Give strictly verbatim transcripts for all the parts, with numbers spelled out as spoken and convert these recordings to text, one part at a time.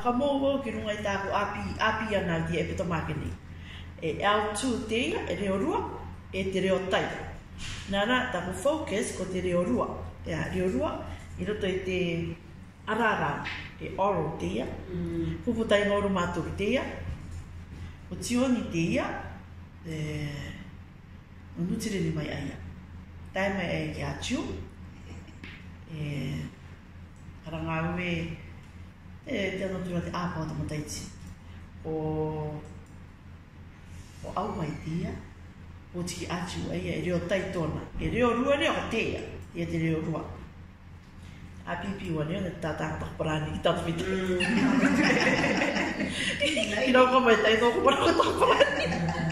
Ka mo wo ki runga i tāku api, api ana ki e pito makini. E au tū te ia, e reo rua, e te reo tai. Nara, taku focus ko te reo rua. Ea, reo rua, i roto i te arara, e oral te ia. Mm. Puputai ngauru mātou ki te ia. O tioni te ia, e... o nutire ni mai aia. Tai mai e ki a tiu. E... Karanga ue... E te anō tura te āpau ta mataiti. O... O au mai tia. O tiki atu aia e reo tai tōna. E reo rua reo ka te ia. Ia te reo rua. A pipi wa reo ne tātanga takaparani ki tātu mita. Ki rau ka mai tai tōku parako takaparani.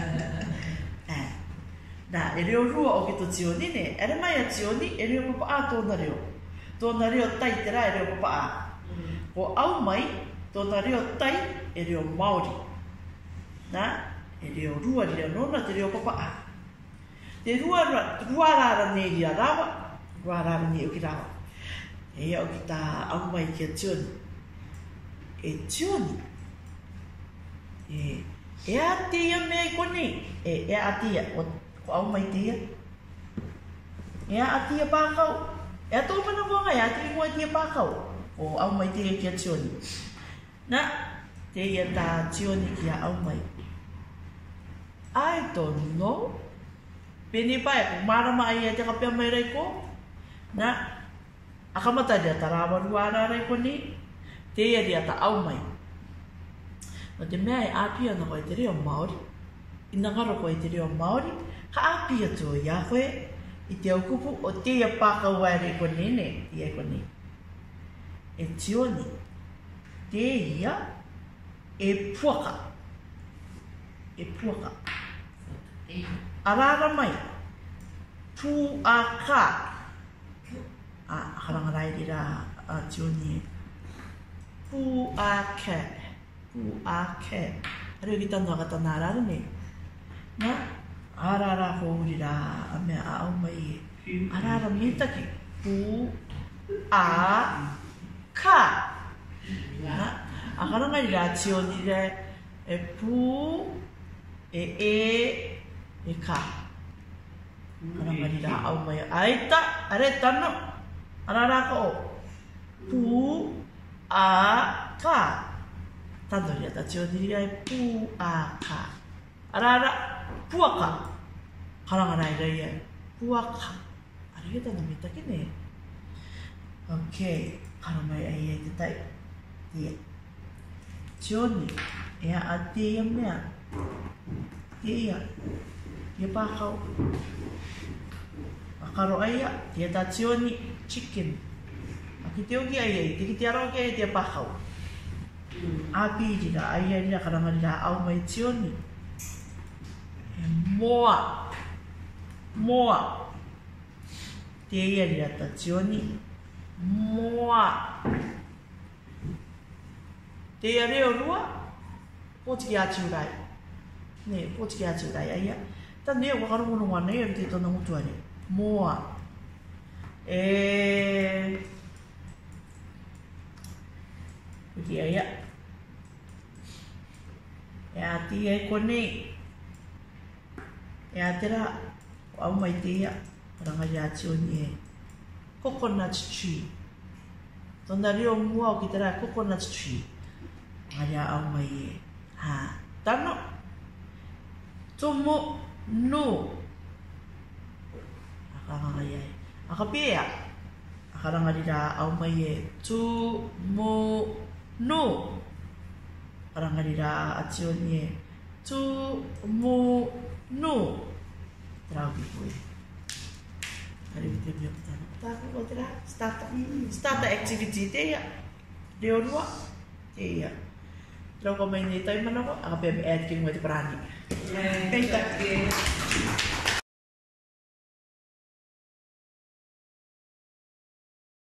Nā, e reo rua o ki tō tioni ne. Ere mai a tioni e reo papa a tōna reo. Tōna reo tai te rā e reo papa a. Ko au mai, tōna reo tai e reo Māori. Nā, e reo rua reo nona te reo papa a. Te rua, rua rara ne ria rawa, rua rara ne o ki rawa. E au ki tā au mai ki a tioni. E tioni. E, e a tia mea i kone. E, e a tia, o, o au mai tia. E a tia pākau. E a tōpana wanga, e a tia mua tia pākau. O au mai te ki a tioni. Nā, te ia tā tioni ki a au mai. I don't know. Pene pai, ko marama ai e te kapea mai rei ko. Nā, a kamata ria ta rāwa ruara rei ko ni. Te ia ria ta au mai. No te mea e āpia na koe te reo Māori. Ina ngaro koe te reo Māori. Ka āpia tō ia koe. I te au kupu o te ia pākau ai rei ko ni ne. Ia ko ni. E tioni, te ia, e puaka. E puaka. Arara mai, pū a kā. A, harangarai rira a tioni. Pū a kā. Pū a kā. Areo ki tanu akata nā rara ne. Nā, arara ho rira a mea a au mai e. Arara mitaki. Pū a kā. Nā, a karanga i rā tioni re, e pū, e e, e kā. Karanga i rā au mai. Aita, are tano, arara ka o. Pū, a, kā. Tano ria ta tioni ria e pū, a, kā. Arara, puaka. Karanga i rā i e, puaka. Are ki tano mitaki ne. Okay. Karo mai ai e te tai. Ia. Tioni. Ea a te ia mea. Te ia. Ia pākau. A karo ai a. Te ta tioni. Chicken. A ki te oki ai ai. Te ki te aro ki ai te pākau. A pīri ra. Ai ai ra karanga ra au mai tioni. E moa. Moa. Te ia ra ta tioni. Moa. Te ia reo rua, pōtiki a tiurai. Ne, pōtiki a tiurai aia. Tā nea wakarongono wā nei ar te tona mutuare. Moa. E... Uki aia. E a tia e konei. E a tera, o au mai te ia, ranga ia tioni e. Coconut tree. Tona reo mua o ki te rā coconut tree. Ngaria au mai e. Ha. Tano. Tomo no. Akaranga iai. Akapea. Akaranga rira au mai e. Tomo no. Akaranga rira ationi e. Tomo no. Trau ki koe. Kari te mea patana. Tāku o te rā, starter, starter activity te ia. Reo rua, te ia. Trau ka mai nei taimana ko, aka pēme ad ki ngoi te parani. Kei taki.